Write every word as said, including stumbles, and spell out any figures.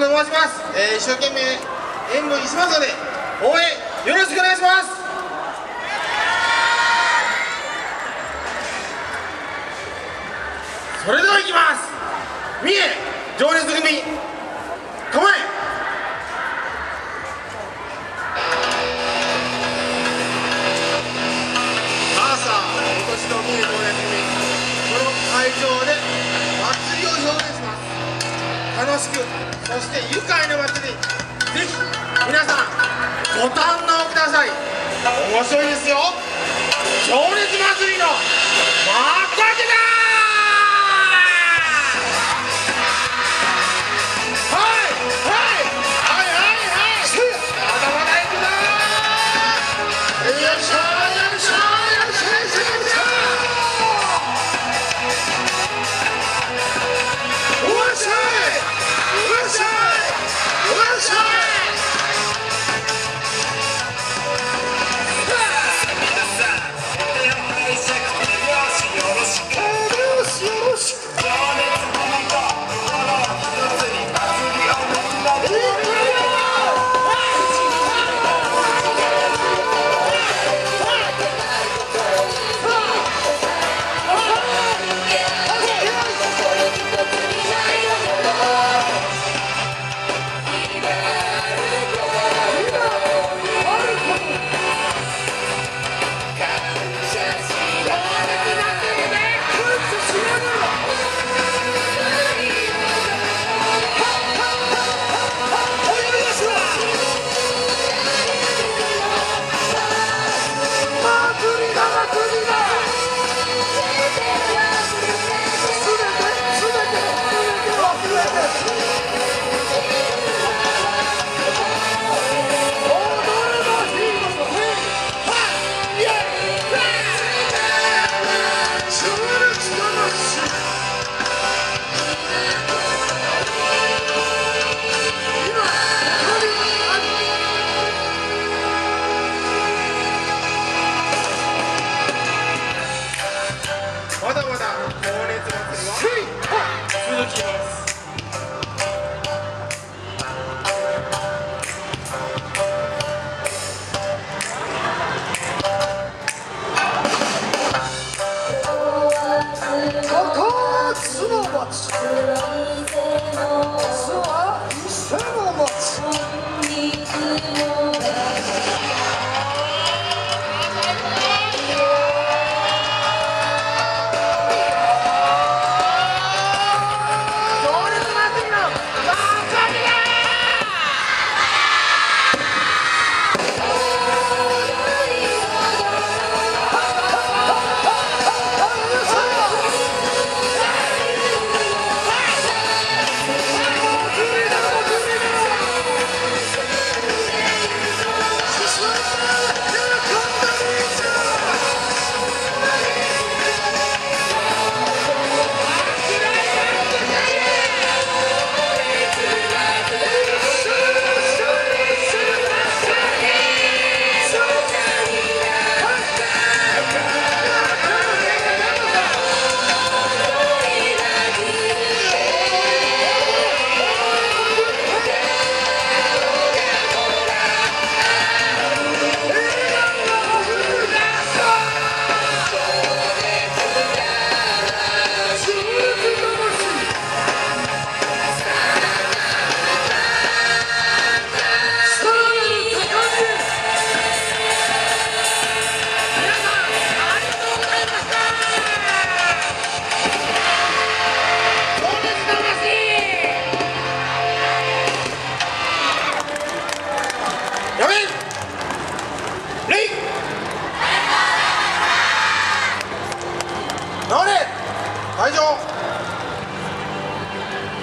と申します。えー、一生懸命演舞しますので応援よろしくお願いします。それではいきます。三重情熱組構え。さあさあ、今年の三重情熱組、この会場で祭りを表現します。楽しく、そして愉快な祭り、ぜひ皆さんご堪能ください。面白いですよ。情熱祭りの幕開けだ。